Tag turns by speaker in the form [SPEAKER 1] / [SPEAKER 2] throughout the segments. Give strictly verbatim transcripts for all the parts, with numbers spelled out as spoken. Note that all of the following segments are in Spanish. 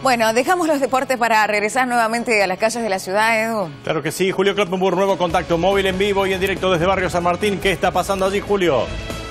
[SPEAKER 1] Bueno, dejamos los deportes para regresar nuevamente a las calles de la ciudad, Edu.
[SPEAKER 2] Claro que sí, Julio Kloppenburg, nuevo contacto móvil en vivo y en directo desde Barrio San Martín. ¿Qué está pasando allí, Julio?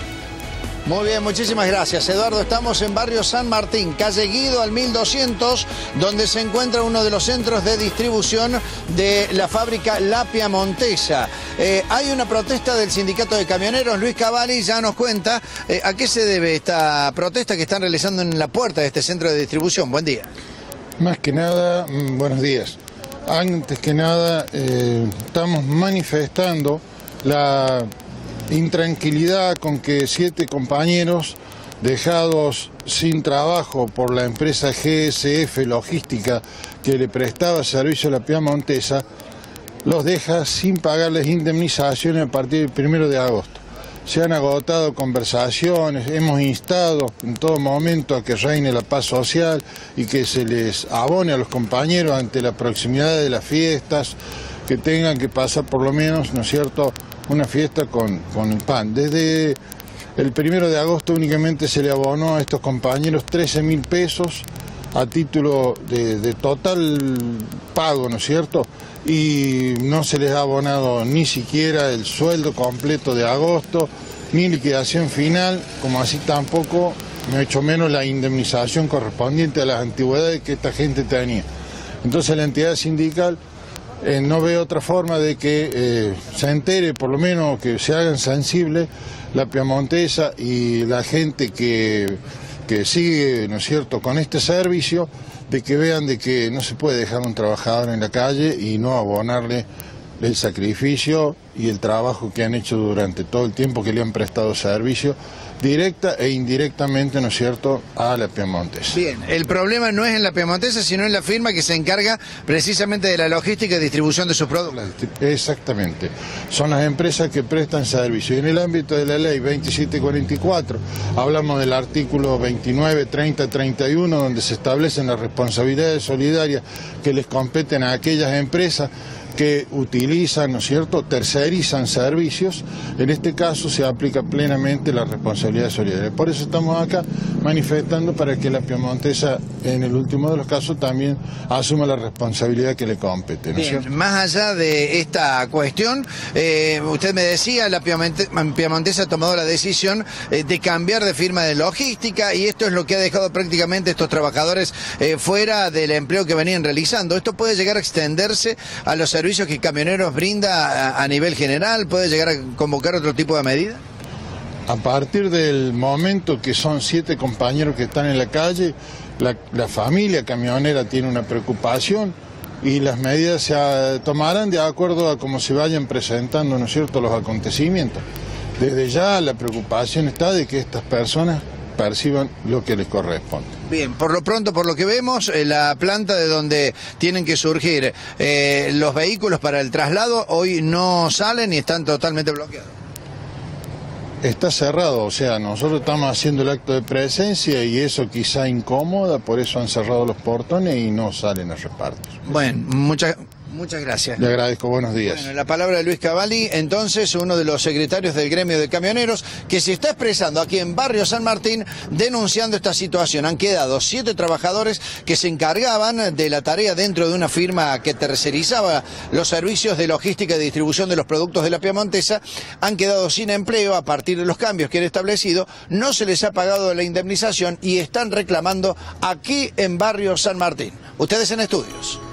[SPEAKER 3] Muy bien, muchísimas gracias, Eduardo. Estamos en Barrio San Martín, calle Guido al mil doscientos, donde se encuentra uno de los centros de distribución de la fábrica La Piamontesa. Eh, hay una protesta del sindicato de camioneros. Luis Cavalli ya nos cuenta eh, a qué se debe esta protesta que están realizando en la puerta de este centro de distribución. Buen día.
[SPEAKER 4] Más que nada, buenos días. Antes que nada, eh, estamos manifestando la intranquilidad con que siete compañeros dejados sin trabajo por la empresa G S F Logística que le prestaba servicio a la Piamontesa, los deja sin pagarles indemnizaciones a partir del primero de agosto. Se han agotado conversaciones, hemos instado en todo momento a que reine la paz social y que se les abone a los compañeros ante la proximidad de las fiestas, que tengan que pasar por lo menos, ¿no es cierto?, una fiesta con, con el pan. Desde el primero de agosto únicamente se le abonó a estos compañeros trece mil pesos a título de, de total pago, ¿no es cierto?, y no se les ha abonado ni siquiera el sueldo completo de agosto, ni liquidación final, como así tampoco, mucho menos la indemnización correspondiente a las antigüedades que esta gente tenía. Entonces la entidad sindical eh, no ve otra forma de que eh, se entere, por lo menos que se hagan sensibles la Piamontesa y la gente que, que sigue, ¿no es cierto?, con este servicio, de que vean de que no se puede dejar un trabajador en la calle y no abonarle el sacrificio y el trabajo que han hecho durante todo el tiempo que le han prestado servicio, directa e indirectamente, ¿no es cierto?, a la Piamontesa.
[SPEAKER 3] Bien, el problema no es en la Piamontesa, sino en la firma que se encarga precisamente de la logística y distribución de sus productos.
[SPEAKER 4] Exactamente. Son las empresas que prestan servicio. Y en el ámbito de la ley veintisiete cuarenta y cuatro, hablamos del artículo veintinueve, treinta, treinta y uno, donde se establecen las responsabilidades solidarias que les competen a aquellas empresas que utilizan, ¿no es cierto?, tercerizan servicios. En este caso se aplica plenamente la responsabilidad solidaria. Por eso estamos acá manifestando para que la Piamontesa, en el último de los casos, también asuma la responsabilidad que le compete, ¿no es cierto?
[SPEAKER 3] Bien, más allá de esta cuestión, eh, usted me decía, la Piamontesa ha tomado la decisión eh, de cambiar de firma de logística, y esto es lo que ha dejado prácticamente a estos trabajadores eh, fuera del empleo que venían realizando. ¿Esto puede llegar a extenderse a los servicios que Camioneros brinda a, a nivel general? ¿Puede llegar a convocar otro tipo de medida?
[SPEAKER 4] A partir del momento que son siete compañeros que están en la calle, la, la familia camionera tiene una preocupación y las medidas se a, tomarán de acuerdo a cómo se vayan presentando, ¿no es cierto?, los acontecimientos. Desde ya la preocupación está de que estas personas perciban lo que les corresponde.
[SPEAKER 3] Bien, por lo pronto, por lo que vemos, eh, la planta de donde tienen que surgir eh, los vehículos para el traslado hoy no salen y están totalmente bloqueados.
[SPEAKER 4] Está cerrado, o sea, nosotros estamos haciendo el acto de presencia y eso quizá incomoda, por eso han cerrado los portones y no salen a repartos.
[SPEAKER 3] Bueno, muchas... Muchas gracias.
[SPEAKER 4] Le agradezco, buenos días.
[SPEAKER 3] Bueno, la palabra de Luis Cavalli, entonces, uno de los secretarios del gremio de camioneros, que se está expresando aquí en Barrio San Martín, denunciando esta situación. Han quedado siete trabajadores que se encargaban de la tarea dentro de una firma que tercerizaba los servicios de logística y distribución de los productos de la Piamontesa. Han quedado sin empleo a partir de los cambios que han establecido. No se les ha pagado la indemnización y están reclamando aquí en Barrio San Martín. Ustedes en estudios.